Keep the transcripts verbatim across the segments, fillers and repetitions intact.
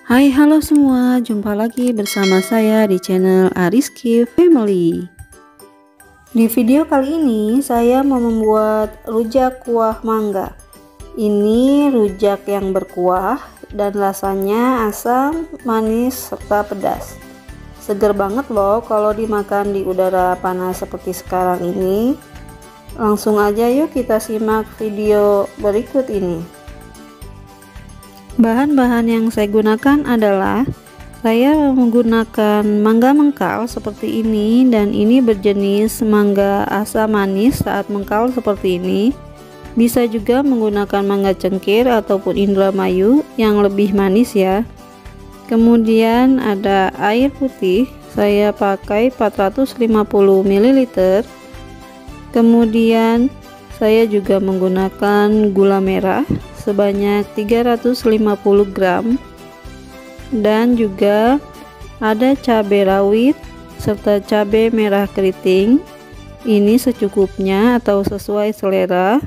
Hai, halo semua, jumpa lagi bersama saya di channel Ariski Family. Di video kali ini saya mau membuat rujak kuah mangga. Ini rujak yang berkuah dan rasanya asam, manis, serta pedas. Seger banget loh kalau dimakan di udara panas seperti sekarang ini. Langsung aja yuk kita simak video berikut ini. Bahan-bahan yang saya gunakan adalah saya menggunakan mangga mengkal seperti ini, dan ini berjenis mangga asam manis saat mengkal seperti ini. Bisa juga menggunakan mangga cengkir ataupun Indramayu yang lebih manis ya. Kemudian ada air putih, saya pakai empat ratus lima puluh mililiter. Kemudian saya juga menggunakan gula merah sebanyak tiga ratus lima puluh gram, dan juga ada cabai rawit serta cabai merah keriting, ini secukupnya atau sesuai selera.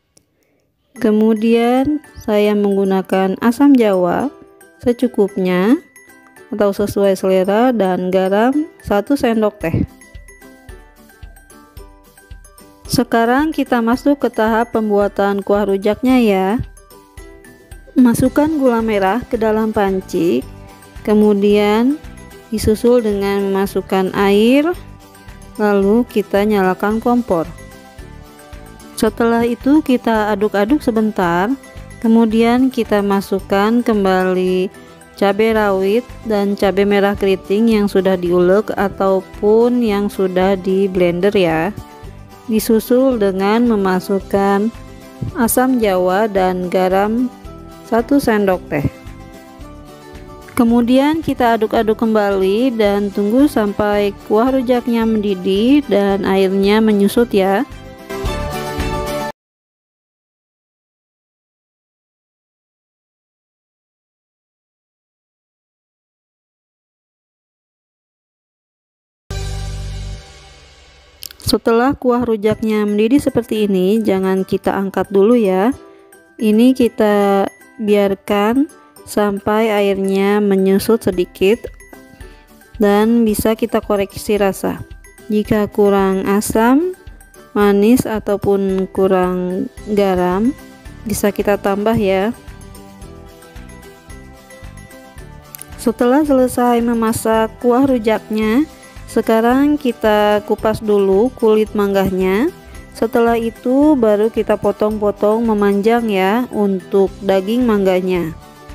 Kemudian saya menggunakan asam jawa secukupnya atau sesuai selera, dan garam satu sendok teh. Sekarang kita masuk ke tahap pembuatan kuah rujaknya ya. Masukkan gula merah ke dalam panci, kemudian disusul dengan memasukkan air, lalu kita nyalakan kompor. Setelah itu kita aduk-aduk sebentar, kemudian kita masukkan kembali cabai rawit dan cabai merah keriting yang sudah diulek ataupun yang sudah di blender ya. Disusul dengan memasukkan asam jawa dan garam satu sendok teh. Kemudian kita aduk-aduk kembali dan tunggu sampai kuah rujaknya mendidih dan airnya menyusut ya. Setelah kuah rujaknya mendidih seperti ini, jangan kita angkat dulu ya. Ini kita biarkan sampai airnya menyusut sedikit, dan bisa kita koreksi rasa. Jika kurang asam, manis ataupun kurang garam, bisa kita tambah ya. Setelah selesai memasak kuah rujaknya, sekarang kita kupas dulu kulit mangganya. Setelah itu baru kita potong-potong memanjang ya untuk daging mangganya.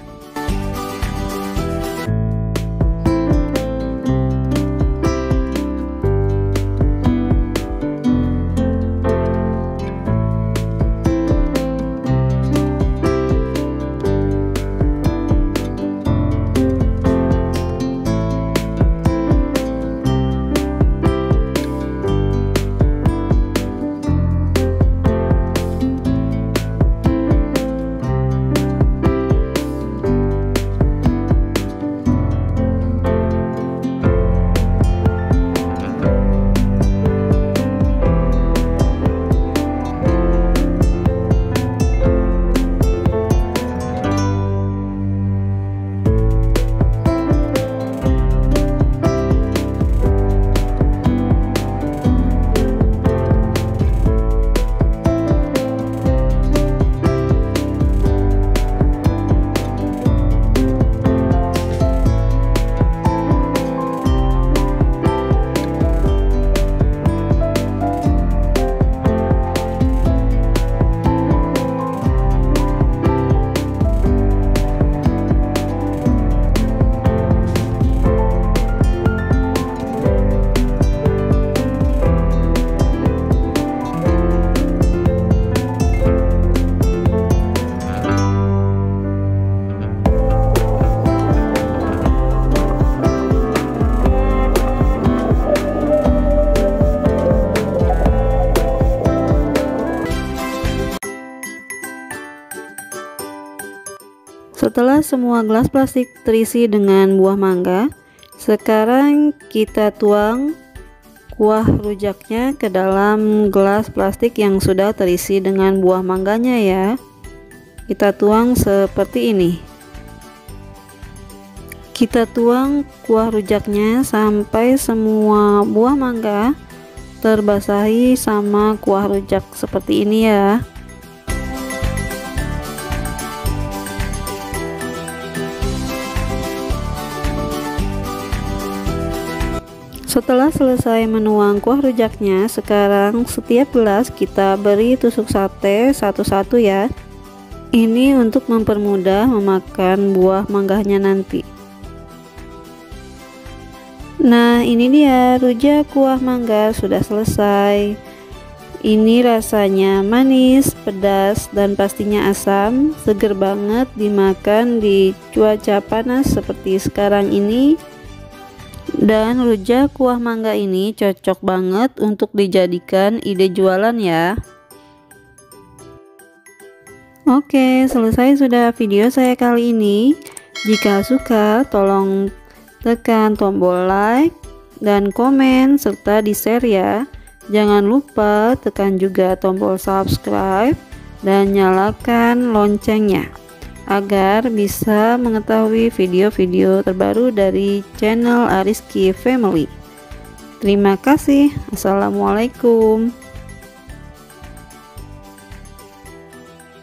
Setelah semua gelas plastik terisi dengan buah mangga, sekarang kita tuang kuah rujaknya ke dalam gelas plastik yang sudah terisi dengan buah mangganya ya. Kita tuang seperti ini. Kita tuang kuah rujaknya sampai semua buah mangga terbasahi sama kuah rujak seperti ini ya. Setelah selesai menuang kuah rujaknya, sekarang setiap gelas kita beri tusuk sate satu-satu ya. Ini untuk mempermudah memakan buah mangganya nanti. Nah, ini dia rujak kuah mangga sudah selesai. Ini rasanya manis, pedas, dan pastinya asam, seger banget dimakan di cuaca panas seperti sekarang ini. Dan rujak kuah mangga ini cocok banget untuk dijadikan ide jualan ya. Oke, selesai sudah video saya kali ini. Jika suka, tolong tekan tombol like dan komen serta di share ya. Jangan lupa tekan juga tombol subscribe dan nyalakan loncengnya agar bisa mengetahui video-video terbaru dari channel Ariski Family. Terima kasih. Assalamualaikum.